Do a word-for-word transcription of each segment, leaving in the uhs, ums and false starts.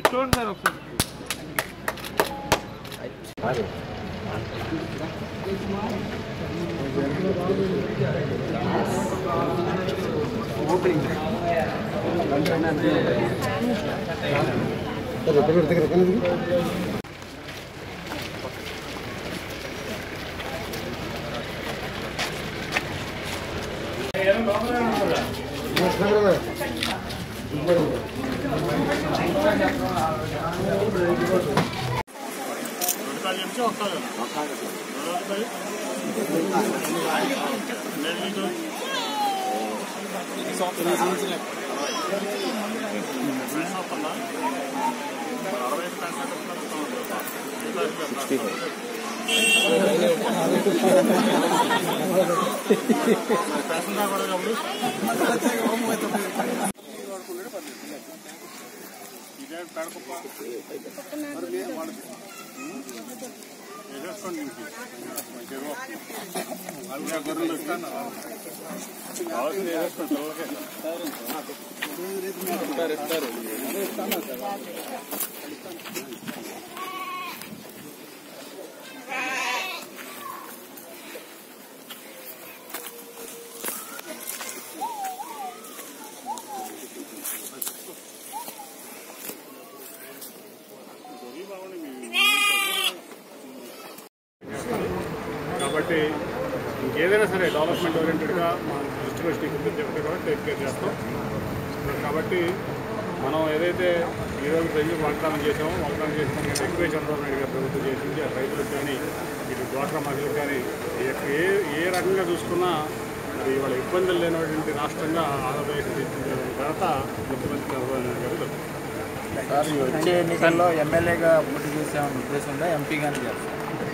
చూడండి సార్ ఒకసారి. కాబట్టి ఇంకేదైనా సరే డెవలప్మెంట్ ఓరియంటెడ్గా మన దృష్టికి వచ్చి చెప్పి కూడా టేక్ కేర్ చేస్తాం. కాబట్టి మనం ఏదైతే ఈరోజు ప్రజలకు వాగ్దానం చేసామో వాగ్దానం చేసిన ఎక్కువ చంద్రబాబు నాయుడు గారు ప్రభుత్వం చేసింది ఆ రైతులకు కానీ ఇటు డ్వాక్రా మహిళలకు కానీ ఏ ఏ రకంగా చూసుకున్నా మరి ఇవాళ ఇబ్బందులు లేనటువంటి రాష్ట్రంగా ఆంధ్రప్రదేశ్ తీర్చిన తర్వాత ముఖ్యమంత్రి చంద్రబాబు నాయుడు గారు సార్ వచ్చే ఎన్నికల్లో ఎమ్మెల్యేగా పోటీ చేసే ఉద్దేశం ఉందా, ఎంపీగానే చేస్తారు?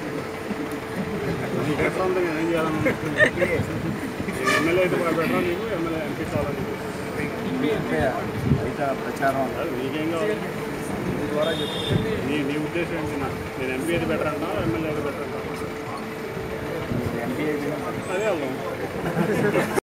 నీకు ఎట్లా ఉందో నేను ఏం చేయాలని ఎమ్మెల్యే అయితే పెట్టరా నీకు ఎమ్మెల్యే ఎంపీ కావాలని ఎంపీ అంటే బయట ప్రచారం నీకేం కావాలి ద్వారా చెప్తే నీ నీ ఉద్దేశం ఏంటి? నేను ఎంపీ అయితే బెటర్ అంటావా ఎమ్మెల్యే అయితే బెటర్ అంటావా? ఎంపీ అయితే అదే వెళ్దాం.